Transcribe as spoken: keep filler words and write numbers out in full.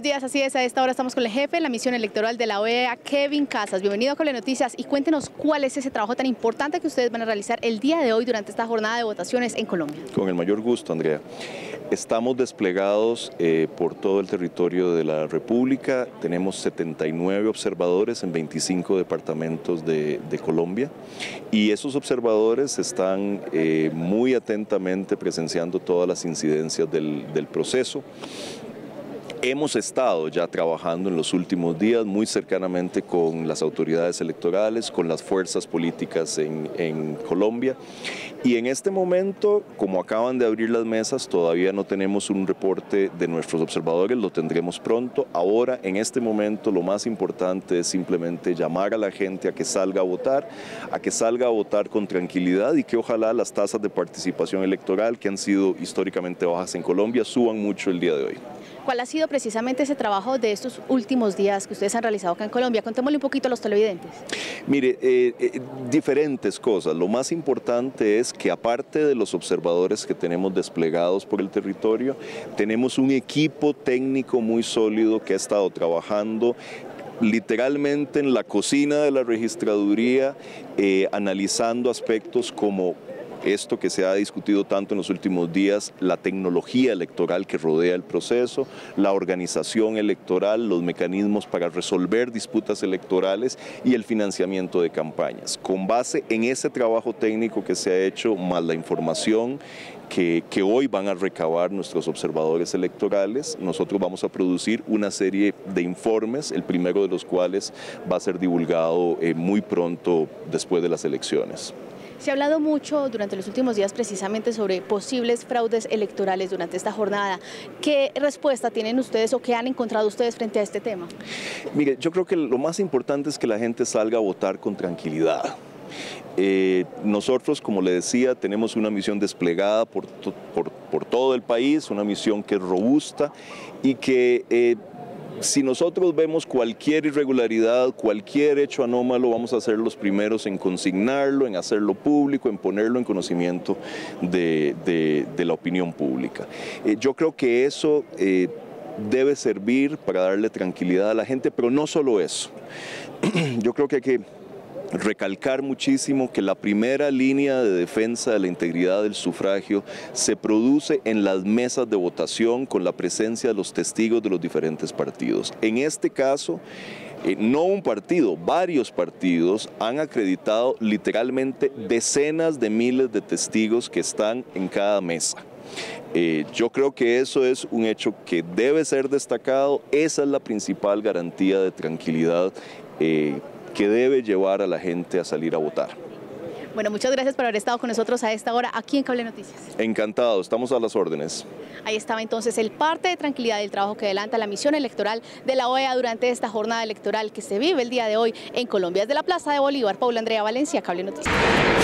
Buenos días, así es, a esta hora estamos con el jefe de la misión electoral de la O E A, Kevin Casas. Bienvenido a Cable Noticias y cuéntenos cuál es ese trabajo tan importante que ustedes van a realizar el día de hoy durante esta jornada de votaciones en Colombia. Con el mayor gusto, Andrea. Estamos desplegados eh, por todo el territorio de la República. Tenemos setenta y nueve observadores en veinticinco departamentos de, de Colombia y esos observadores están eh, muy atentamente presenciando todas las incidencias del, del proceso. Hemos estado ya trabajando en los últimos días muy cercanamente con las autoridades electorales, con las fuerzas políticas en, en Colombia, y en este momento, como acaban de abrir las mesas, todavía no tenemos un reporte de nuestros observadores, lo tendremos pronto. Ahora, en este momento, lo más importante es simplemente llamar a la gente a que salga a votar, a que salga a votar con tranquilidad y que ojalá las tasas de participación electoral, que han sido históricamente bajas en Colombia, suban mucho el día de hoy. ¿Cuál ha sido precisamente ese trabajo de estos últimos días que ustedes han realizado acá en Colombia? Contémosle un poquito a los televidentes. Mire, eh, eh, diferentes cosas. Lo más importante es que aparte de los observadores que tenemos desplegados por el territorio, tenemos un equipo técnico muy sólido que ha estado trabajando literalmente en la cocina de la registraduría, eh, analizando aspectos como esto que se ha discutido tanto en los últimos días, la tecnología electoral que rodea el proceso, la organización electoral, los mecanismos para resolver disputas electorales y el financiamiento de campañas. Con base en ese trabajo técnico que se ha hecho, más la información que, que hoy van a recabar nuestros observadores electorales, nosotros vamos a producir una serie de informes, el primero de los cuales va a ser divulgado eh, muy pronto después de las elecciones. Se ha hablado mucho durante los últimos días precisamente sobre posibles fraudes electorales durante esta jornada. ¿Qué respuesta tienen ustedes o qué han encontrado ustedes frente a este tema? Mire, yo creo que lo más importante es que la gente salga a votar con tranquilidad. Eh, nosotros, como le decía, tenemos una misión desplegada por, to, por, por todo el país, una misión que es robusta y que eh, si nosotros vemos cualquier irregularidad, cualquier hecho anómalo, vamos a ser los primeros en consignarlo, en hacerlo público, en ponerlo en conocimiento de, de, de la opinión pública. Eh, yo creo que eso eh, debe servir para darle tranquilidad a la gente, pero no solo eso. Yo creo que hay que recalcar muchísimo que la primera línea de defensa de la integridad del sufragio se produce en las mesas de votación con la presencia de los testigos de los diferentes partidos. En este caso, eh, no un partido, varios partidos han acreditado literalmente decenas de miles de testigos que están en cada mesa. Eh, yo creo que eso es un hecho que debe ser destacado, esa es la principal garantía de tranquilidad eh, que debe llevar a la gente a salir a votar. Bueno, muchas gracias por haber estado con nosotros a esta hora aquí en Cable Noticias. Encantado, estamos a las órdenes. Ahí estaba entonces el parte de tranquilidad del trabajo que adelanta la misión electoral de la O E A durante esta jornada electoral que se vive el día de hoy en Colombia. Desde la Plaza de Bolívar, Paula Andrea Valencia, Cable Noticias.